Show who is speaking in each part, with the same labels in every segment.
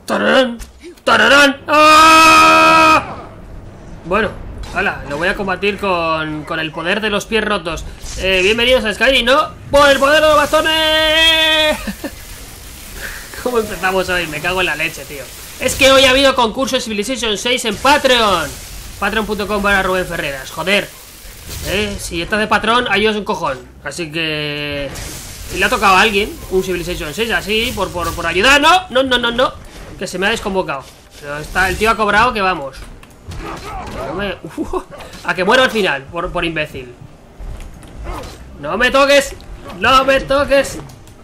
Speaker 1: ¡Tararán! ¡Tararán! ¡Ah! Bueno, hala, lo voy a combatir con el poder de los pies rotos. Bienvenidos a Skyrim, ¿no? ¡Por el poder de los bastones! ¿Cómo empezamos hoy? Me cago en la leche, tío. Es que hoy ha habido concurso de Civilization 6 en Patreon. Patreon.com/Rubén Ferreras. Joder. Si estás de patrón, ayudas un cojón. Así que... si le ha tocado a alguien un Civilization 6 así, por ayudar. No. Que se me ha desconvocado. Pero está, el tío ha cobrado que vamos. A que muero al final, por imbécil. ¡No me toques! ¡No me toques!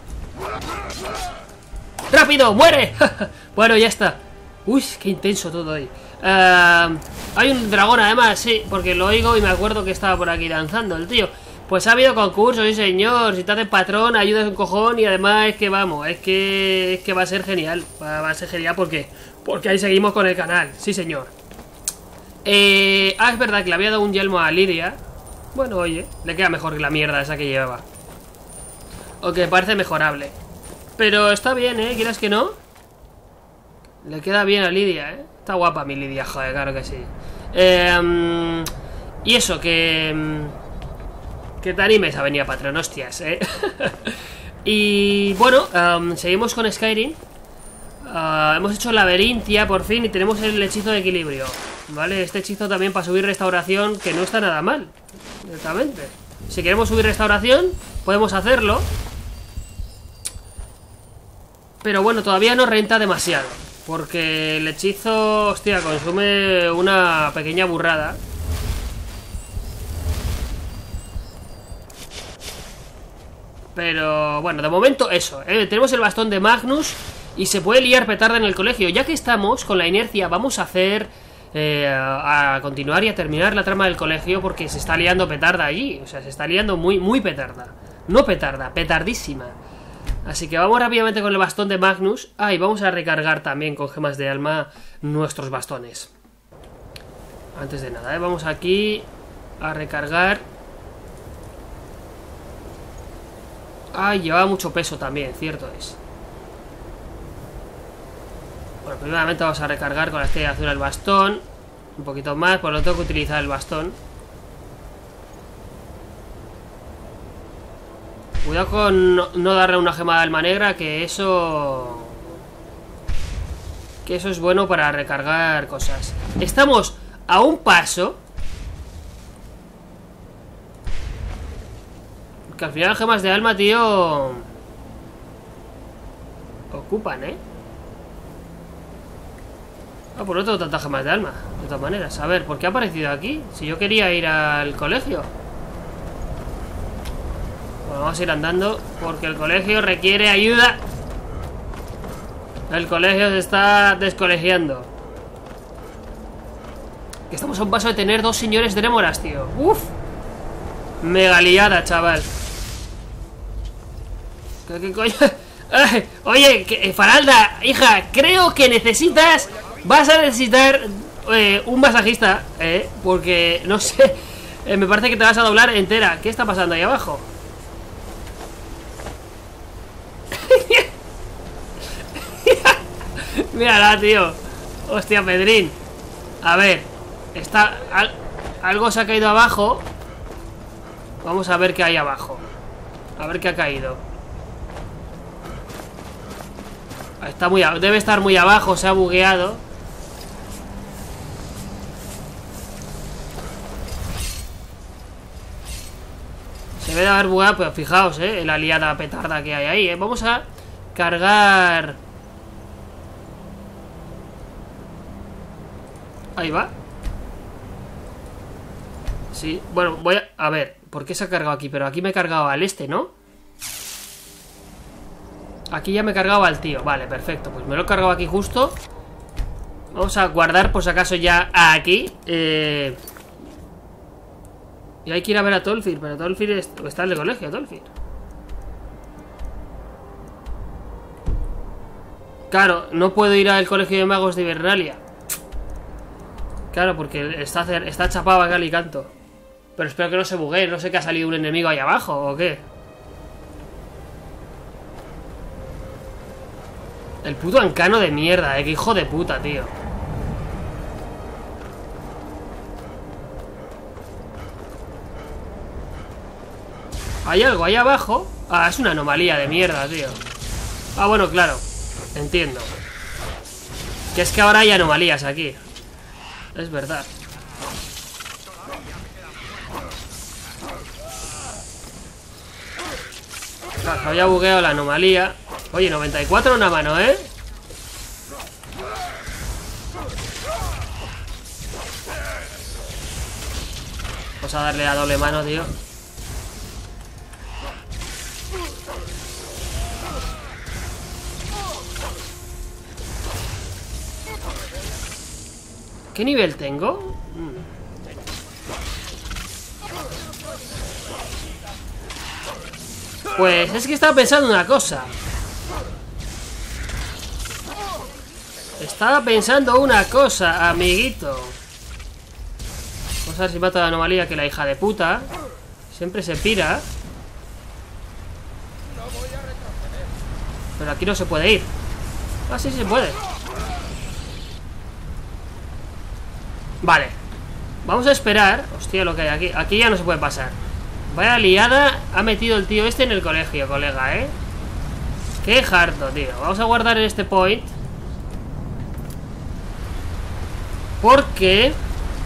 Speaker 1: ¡Rápido! ¡Muere! Bueno, ya está. Uy, qué intenso todo hoy. Hay un dragón además, sí, porque lo oigo y me acuerdo que estaba por aquí danzando el tío. Pues ha habido concurso, sí señor. Si te haces patrón, ayudas un cojón. Y además es que vamos, es que va a ser genial. Va a ser genial porque ahí seguimos con el canal, sí señor. Es verdad que le había dado un yelmo a Lidia. Bueno, oye, le queda mejor que la mierda esa que llevaba. O que parece mejorable. Pero está bien, quieras que no. Le queda bien a Lidia, Está guapa mi Lidia, joder, claro que sí. Y eso, que te animes a venir a Patreon, hostias, Y bueno, seguimos con Skyrim. Hemos hecho Laberintia por fin y tenemos el hechizo de equilibrio. Vale, este hechizo también para subir restauración, que no está nada mal. Directamente. Si queremos subir restauración, podemos hacerlo. Pero bueno, todavía no renta demasiado. Porque el hechizo, hostia, consume una pequeña burrada. Pero bueno, de momento eso, tenemos el bastón de Magnus y se puede liar petarda en el colegio. Ya que estamos con la inercia, vamos a hacer... a continuar y a terminar la trama del colegio, porque se está liando petarda allí. O sea, se está liando muy petarda. No petarda, petardísima. Así que vamos rápidamente con el bastón de Magnus. Y vamos a recargar también con gemas de alma nuestros bastones. Antes de nada, vamos aquí a recargar. Llevaba mucho peso también, cierto es. Bueno, primeramente vamos a recargar con la estrella azul el bastón. Un poquito más, pues lo tengo que utilizar el bastón. Cuidado con no darle una gema de alma negra, que eso es bueno para recargar cosas. Estamos a un paso. Que al final gemas de alma, tío, ocupan, pues no tengo tantas gemas de alma. De todas maneras, a ver, ¿por qué ha aparecido aquí? Si yo quería ir al colegio. Bueno, vamos a ir andando, porque el colegio requiere ayuda. El colegio se está descolegiando. Que estamos a un paso de tener 2 señores Drémoras, tío. Uf. Mega liada, chaval. ¿Qué coño? Oye, Faralda, hija, creo que necesitas... vas a necesitar un masajista, porque, no sé, me parece que te vas a doblar entera. ¿Qué está pasando ahí abajo? Mírala, tío. Hostia, Pedrín. A ver, algo se ha caído abajo. Vamos a ver qué hay abajo. A ver qué ha caído. Debe estar muy abajo, se ha bugueado. Se debe de haber bugueado, pues fijaos, la liada petarda que hay ahí, Vamos a cargar. Ahí va. Sí, bueno, voy a ver, ¿por qué se ha cargado aquí? Pero aquí me he cargado al este, ¿no? Aquí ya me he cargado al tío. Vale, perfecto, pues me lo he cargado aquí justo. Vamos a guardar por si acaso ya aquí. Y hay que ir a ver a Tolfir. Pero Tolfir está en el colegio, Tolfir. Claro, no puedo ir al colegio de magos de Hibernalia. Claro, porque está chapado acá y canto. Pero espero que no se buguee. No sé que ha salido un enemigo ahí abajo o qué. puto ancano de mierda, que hijo de puta, tío. Hay algo ahí abajo. Ah, es una anomalía de mierda, tío. Ah, bueno, claro. Entiendo. Que es que ahora hay anomalías aquí. Es verdad. Claro, había bugueado la anomalía. Oye, 94 una mano, ¿eh? Vamos a darle a doble mano, tío. ¿Qué nivel tengo? Pues es que estaba pensando una cosa. Estaba pensando una cosa, amiguito. Vamos a ver si mato a la anomalía, que la hija de puta siempre se pira. Pero aquí no se puede ir. Ah, sí, se puede. Vale. Vamos a esperar. Hostia, lo que hay aquí. Aquí ya no se puede pasar. Vaya liada ha metido el tío este en el colegio, colega, ¿eh? Qué harto, tío. Vamos a guardar en este point. Porque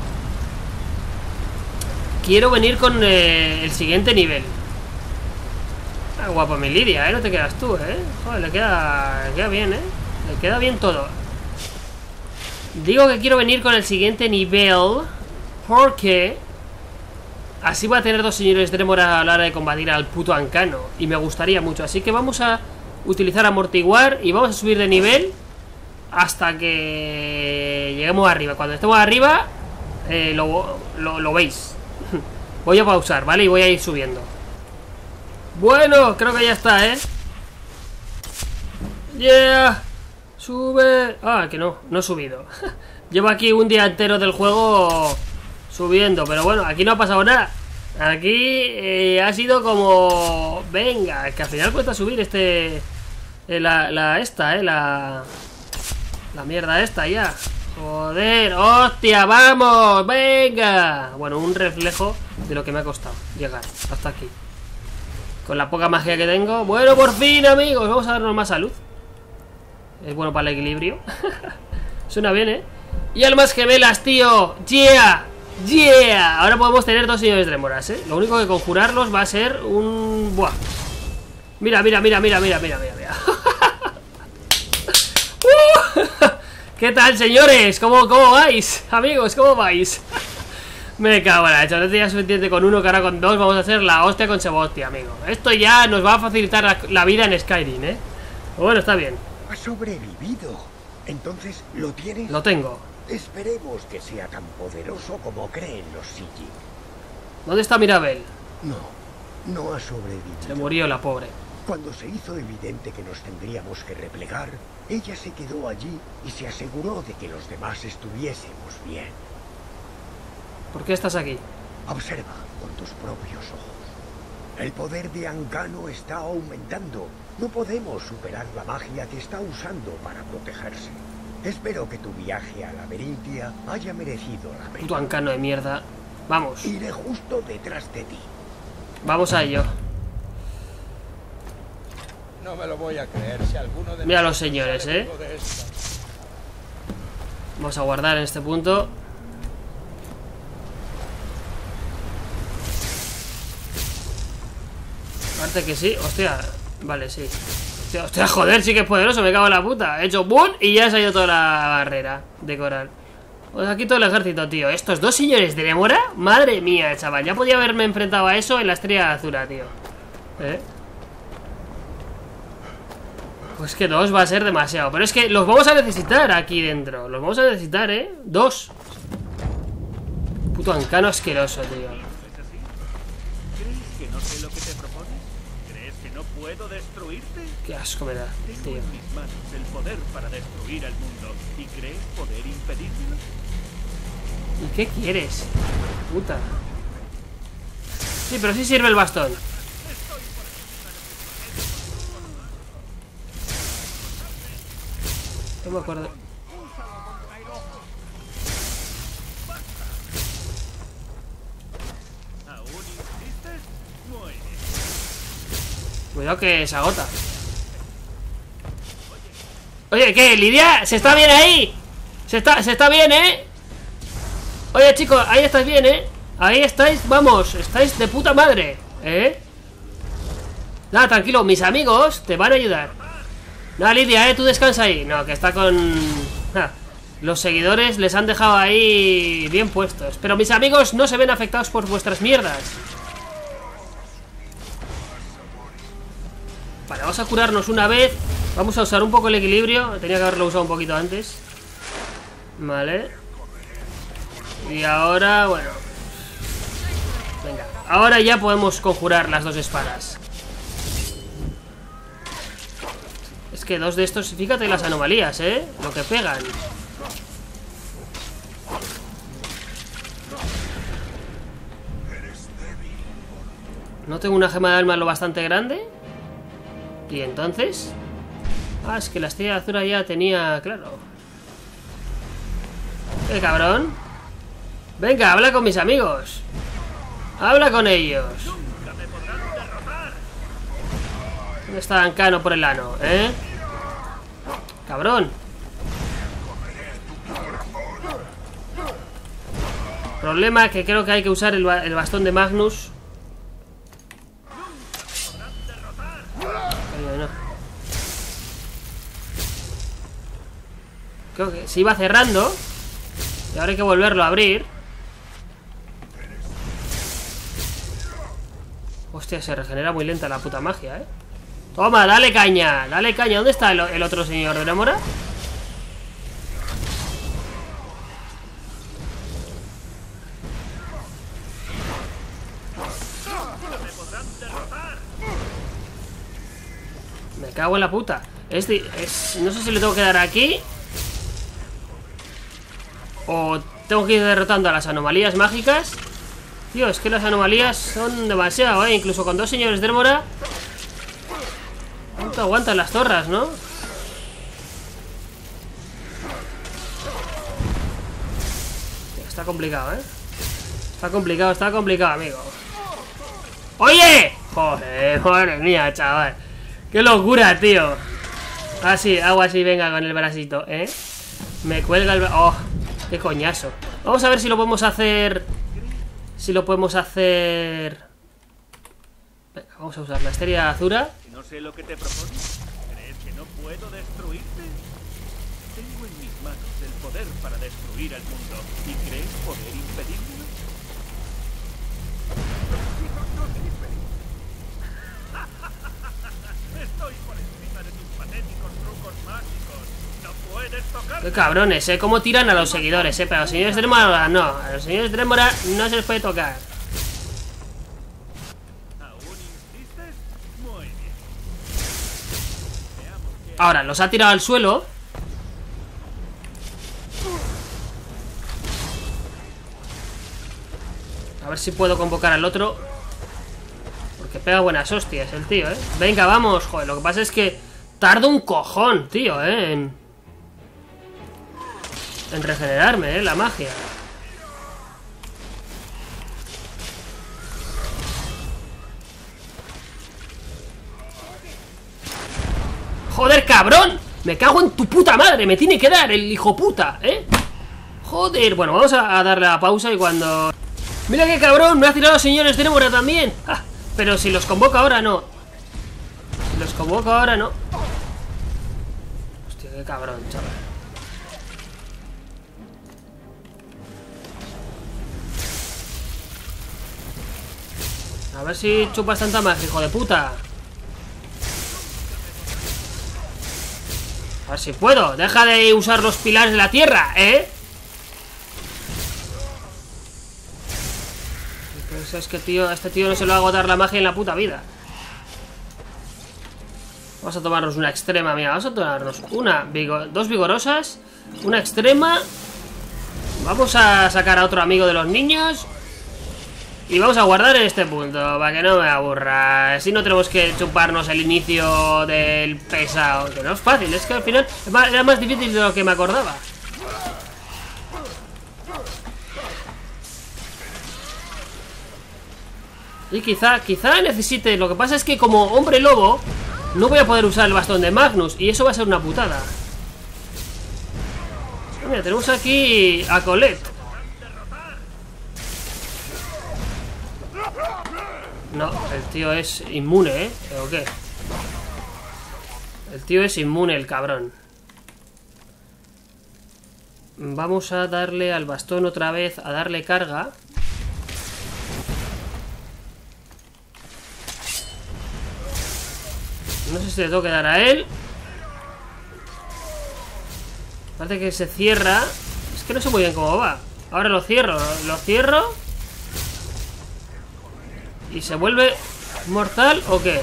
Speaker 1: quiero venir con el siguiente nivel. Ah, guapo mi Lidia, ¿eh? No te quedas tú, ¿eh? Joder, le queda bien, ¿eh? Le queda bien todo. Digo que quiero venir con el siguiente nivel porque así va a tener dos señores de Tremora a la hora de combatir al puto ancano. Y me gustaría mucho. Así que vamos a utilizar amortiguar y vamos a subir de nivel hasta que lleguemos arriba. Cuando estemos arriba lo veis. Voy a pausar, ¿vale? Y voy a ir subiendo. Bueno, creo que ya está, ¿eh? ¡Yeah! ¡Sube! Ah, que no he subido. Llevo aquí un día entero del juego subiendo, pero bueno, aquí no ha pasado nada. Aquí ha sido como... Venga, que al final cuesta subir la mierda esta ya. Joder, hostia, vamos, venga. Bueno, un reflejo de lo que me ha costado llegar hasta aquí. Con la poca magia que tengo. Bueno, por fin, amigos, vamos a darnos más salud. Es bueno para el equilibrio. Suena bien, ¿eh? Y almas gemelas, tío. ¡Yeah! ¡Yeah! Ahora podemos tener dos señores Tremoras, ¿eh? Lo único que conjurarlos va a ser un... ¡Buah! Mira. ¿Qué tal, señores? ¿Cómo vais? Amigos, ¿cómo vais? Me cago en la leche. No tenía suficiente con uno, que ahora con dos vamos a hacer la hostia con Sebostia, amigo. Esto ya nos va a facilitar la vida en Skyrim, ¿eh? Bueno, está bien.
Speaker 2: Ha sobrevivido. Entonces, ¿lo tienes?
Speaker 1: Lo tengo.
Speaker 2: Esperemos que sea tan poderoso como creen los Siji.
Speaker 1: ¿Dónde está Mirabel?
Speaker 2: No ha sobrevivido.
Speaker 1: Se murió la pobre.
Speaker 2: Cuando se hizo evidente que nos tendríamos que replegar, ella se quedó allí y se aseguró de que los demás estuviésemos bien.
Speaker 1: ¿Por qué estás aquí?
Speaker 2: Observa con tus propios ojos. El poder de Ancano está aumentando. No podemos superar la magia que está usando para protegerse. Espero que tu viaje a Laberintia haya merecido la pena.
Speaker 1: Puto ancano de mierda. Vamos.
Speaker 2: Iré justo detrás de ti.
Speaker 1: Vamos a ello.
Speaker 3: No me lo voy a creer si alguno de...
Speaker 1: Mira los señores, ¿eh? Vamos a guardar en este punto. Aparte que sí. Hostia. Vale, sí. Hostia, joder, sí que es poderoso. Me cago en la puta. He hecho boom y ya se ha ido toda la barrera de coral. Pues aquí todo el ejército, tío. Estos dos señores de Nemora. Madre mía, chaval. Ya podía haberme enfrentado a eso en la estrella azul, tío. Pues que dos va a ser demasiado. Pero es que los vamos a necesitar aquí dentro. Los vamos a necesitar, ¿eh? Dos. Puto ancano asqueroso, tío.
Speaker 4: ¿Crees que no sé lo que te propones? ¿Crees que no puedo destruirte?
Speaker 1: Qué asco me da, tío.
Speaker 4: Tengo en mis manos el poder para destruir al mundo. ¿Y crees poder impedírmelo?
Speaker 1: ¿Y qué quieres? Puta. Sí, pero sí sirve el bastón. No me acuerdo.
Speaker 4: ¿Aún insistes? Muy bien.
Speaker 1: Cuidado que se agota. Oye, ¿qué? ¿Lidia? ¿Se está bien ahí? Se está bien, ¿eh? Oye, chicos, ahí estáis bien, ¿eh? Ahí estáis, vamos, estáis de puta madre, ¿eh? Nada, tranquilo, mis amigos te van a ayudar. No, Lidia, tú descansa ahí. No, que está con... los seguidores les han dejado ahí bien puestos. Pero mis amigos no se ven afectados por vuestras mierdas. Vale, vamos a curarnos una vez. Vamos a usar un poco el equilibrio. Tenía que haberlo usado un poquito antes. Vale. Y ahora, bueno. Venga, ahora ya podemos conjurar las dos espadas. Es que dos de estos, fíjate las anomalías, lo que pegan. No tengo una gema de alma lo bastante grande. Y entonces... Ah, es que la estrella azul ya tenía... Claro. Cabrón. Venga, habla con mis amigos. Habla con ellos. ¿Dónde está Ancano por el ano, Cabrón. Problema que creo que hay que usar el bastón de Magnus. No. Creo que se iba cerrando. Y ahora hay que volverlo a abrir. Hostia, se regenera muy lenta la puta magia, Toma, dale caña. Dale caña. ¿Dónde está el otro señor de Rémora? Me cago en la puta. No sé si le tengo que dar aquí o tengo que ir derrotando a las anomalías mágicas. Tío, es que las anomalías son demasiado, incluso con dos señores de Rémora. ¿Cuánto aguantan las zorras, no? Está complicado, Está complicado, amigo. ¡Oye! Joder, madre mía, chaval. ¡Qué locura, tío! Ah, sí, hago así, venga, con el bracito, Me cuelga el... ¡Oh! ¡Qué coñazo! Vamos a ver si lo podemos hacer... Venga, vamos a usar la estrella azura.
Speaker 4: No sé lo que te propones. ¿Crees que no puedo destruirte? Tengo en mis manos el poder para destruir el mundo. ¿Y crees poder impedirlo? Estoy por encima de tus patéticos trucos mágicos. No puedes tocar.
Speaker 1: Qué cabrones, cómo tiran a los seguidores, pero a los señores de Rémora no. A los señores de Rémora no se les puede tocar.
Speaker 4: ¿Aún insistes? Muy bien.
Speaker 1: Ahora, los ha tirado al suelo. A ver si puedo convocar al otro. Porque pega buenas hostias el tío, Venga, vamos, joder. Lo que pasa es que tarda un cojón, tío, en regenerarme, la magia. Joder, cabrón. Me cago en tu puta madre. Me tiene que dar el hijo puta, Joder, bueno, vamos a darle la pausa y cuando... Mira qué cabrón, me ha tirado los señores de Rémora también. Pero si los convoco ahora no. Si los convoco ahora no. Hostia, qué cabrón, chaval. A ver si chupas tanta magia, hijo de puta. A ver si puedo. Deja de usar los pilares de la tierra, Es que, tío, a este tío no se lo va a agotar la magia en la puta vida. Vamos a tomarnos una extrema, mira. Vamos a tomarnos dos vigorosas, una extrema. Vamos a sacar a otro amigo de los niños. Y vamos a guardar en este punto, para que no me aburra. Así no tenemos que chuparnos el inicio del pesado. Que no es fácil, es que al final era más difícil de lo que me acordaba. Y quizá necesite... Lo que pasa es que como hombre lobo no voy a poder usar el bastón de Magnus. Y eso va a ser una putada. Mira, tenemos aquí a Colette. No, el tío es inmune, ¿eh? ¿O qué? El tío es inmune, el cabrón. Vamos a darle al bastón otra vez, a darle carga. No sé si le tengo que dar a él. Parece que se cierra. Es que no sé muy bien cómo va. Ahora lo cierro. Lo cierro. ¿Y se vuelve mortal o qué?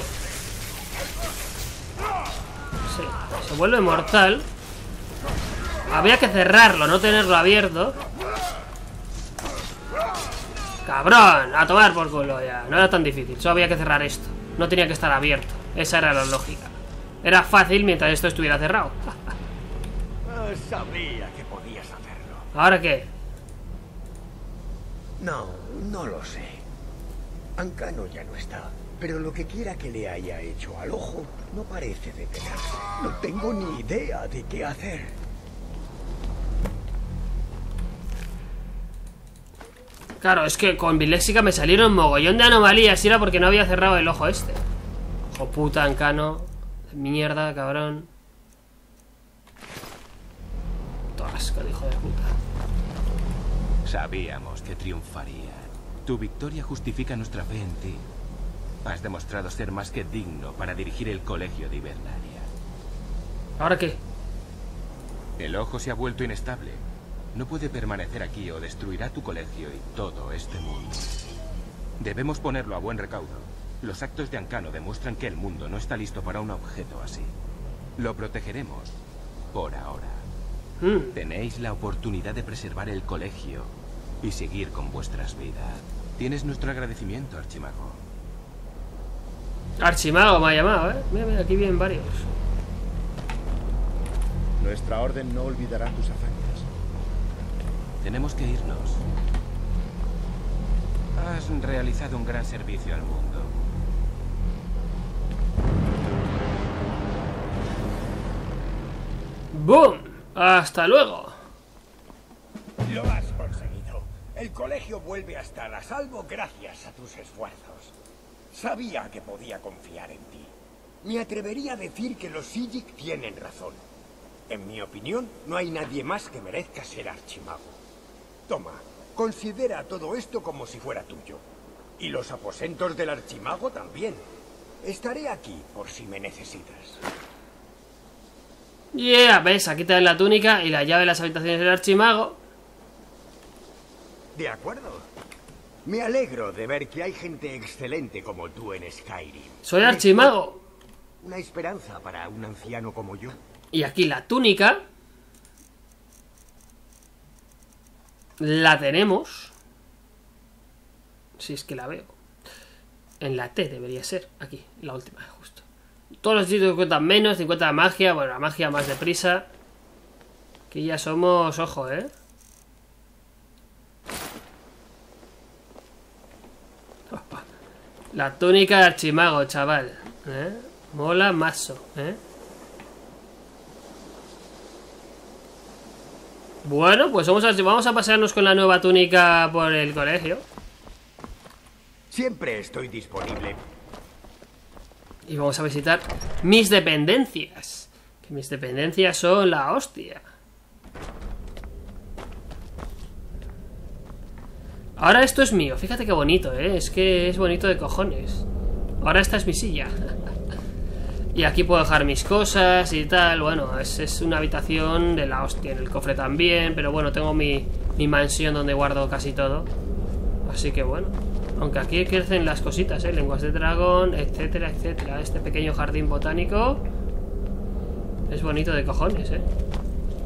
Speaker 1: Sí, se vuelve mortal. Había que cerrarlo, no tenerlo abierto. ¡Cabrón! A tomar por culo ya. No era tan difícil, solo había que cerrar esto. No tenía que estar abierto. Esa era la lógica. Era fácil mientras esto estuviera cerrado.
Speaker 2: Sabía que podías hacerlo.
Speaker 1: ¿Ahora qué?
Speaker 2: No lo sé. Ancano ya no está, pero lo que quiera que le haya hecho al ojo no parece detenerse. No tengo ni idea de qué hacer.
Speaker 1: Claro, es que con Biléxica me salieron mogollón de anomalías y era porque no había cerrado el ojo este. Ojo puta, Ancano. Mierda, cabrón. Todo asco de hijo de puta.
Speaker 5: Sabíamos que triunfaría. Tu victoria justifica nuestra fe en ti. Has demostrado ser más que digno para dirigir el colegio de Hibernaria.
Speaker 1: ¿Ahora qué?
Speaker 5: El ojo se ha vuelto inestable. No puede permanecer aquí o destruirá tu colegio y todo este mundo. Debemos ponerlo a buen recaudo. Los actos de Ancano demuestran que el mundo no está listo para un objeto así. Lo protegeremos por ahora. Tenéis la oportunidad de preservar el colegio y seguir con vuestras vidas. Tienes nuestro agradecimiento, Archimago.
Speaker 1: Archimago me ha llamado, ¿eh? Mira, mira, aquí vienen varios.
Speaker 6: Nuestra orden no olvidará tus hazañas.
Speaker 5: Tenemos que irnos. Has realizado un gran servicio al mundo.
Speaker 1: ¡Boom! ¡Hasta luego!
Speaker 2: Lo has conseguido. El colegio vuelve a estar a salvo gracias a tus esfuerzos. Sabía que podía confiar en ti. Me atrevería a decir que los Psijic tienen razón. En mi opinión, no hay nadie más que merezca ser archimago. Toma, considera todo esto como si fuera tuyo. Y los aposentos del archimago también. Estaré aquí por si me necesitas.
Speaker 1: Yeah, ves, aquí te dan la túnica y la llave de las habitaciones del archimago.
Speaker 2: De acuerdo. Me alegro de ver que hay gente excelente como tú en Skyrim.
Speaker 1: Soy archimago.
Speaker 2: Una esperanza para un anciano como yo.
Speaker 1: Y aquí la túnica. La tenemos. Si es que la veo. En la T debería ser. Aquí, la última, justo. Todos los sitios cuentan menos, 50 de magia. Bueno, la magia más deprisa. Aquí ya somos, ojo, ¿eh? La túnica de archimago, chaval. ¿Eh? Mola mazo, ¿eh? Bueno, pues vamos a pasearnos con la nueva túnica por el colegio.
Speaker 2: Siempre estoy disponible.
Speaker 1: Y vamos a visitar mis dependencias. Que mis dependencias son la hostia. Ahora esto es mío. Fíjate qué bonito, ¿eh? Es que es bonito de cojones. Ahora esta es mi silla. Y aquí puedo dejar mis cosas y tal. Bueno, es una habitación de la hostia. En el cofre también. Pero bueno, tengo mi mansión donde guardo casi todo. Así que bueno. Aunque aquí crecen las cositas, ¿eh? Lenguas de dragón, etcétera, etcétera. Este pequeño jardín botánico es bonito de cojones, ¿eh?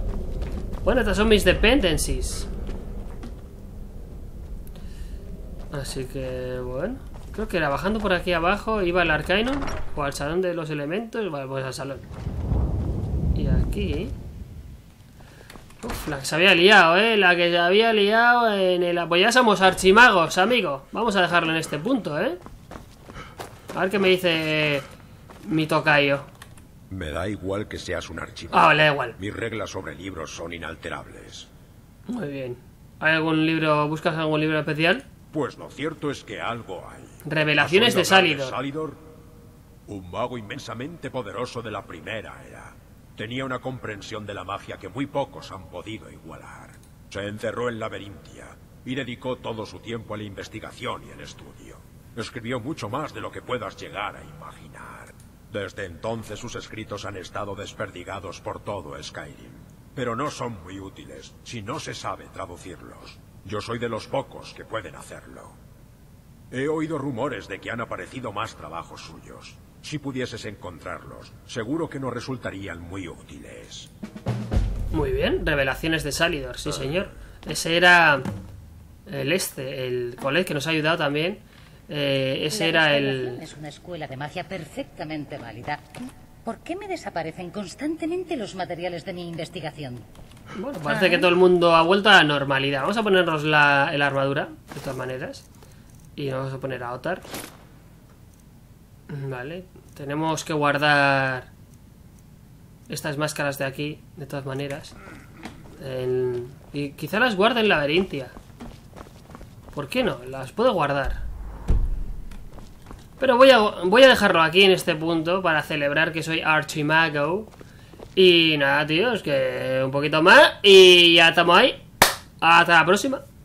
Speaker 1: Bueno, estas son mis dependencies. Así que, bueno. Creo que era bajando por aquí abajo. Iba al Arcanum o al Salón de los Elementos. Vale, pues al salón. Y aquí... Uf, la que se había liado, la que se había liado en el... Pues ya somos archimagos, amigo. Vamos a dejarlo en este punto, A ver qué me dice mi tocayo.
Speaker 2: Me da igual que seas un archivo.
Speaker 1: Ah, vale, da igual.
Speaker 2: Mis reglas sobre libros son inalterables.
Speaker 1: Muy bien. ¿Hay algún libro? ¿Buscas algún libro especial?
Speaker 2: Pues lo cierto es que algo hay.
Speaker 1: Revelaciones de
Speaker 2: ¿Has oído hablar
Speaker 1: Salidor.
Speaker 2: Salidor? Un mago inmensamente poderoso de la primera era. Tenía una comprensión de la magia que muy pocos han podido igualar. Se encerró en Laberintia y dedicó todo su tiempo a la investigación y el estudio. Escribió mucho más de lo que puedas llegar a imaginar. Desde entonces sus escritos han estado desperdigados por todo Skyrim. Pero no son muy útiles si no se sabe traducirlos. Yo soy de los pocos que pueden hacerlo. He oído rumores de que han aparecido más trabajos suyos. Si pudieses encontrarlos, seguro que nos resultarían muy útiles.
Speaker 1: Muy bien, Revelaciones de Salidor, sí señor. Ese era el colegio que nos ha ayudado también. Ese era el...
Speaker 7: Es una escuela de magia perfectamente válida. ¿Por qué me desaparecen constantemente los materiales de mi investigación?
Speaker 1: Bueno, parece que todo el mundo ha vuelto a la normalidad. Vamos a ponernos la armadura, de todas maneras. Y nos vamos a poner a Otar. Vale, tenemos que guardar estas máscaras de aquí, de todas maneras. Y quizá las guarde en Laberintia. ¿Por qué no? Las puedo guardar. Pero voy a dejarlo aquí en este punto para celebrar que soy Archimago. Y nada, tíos, que un poquito más y ya estamos ahí. Hasta la próxima.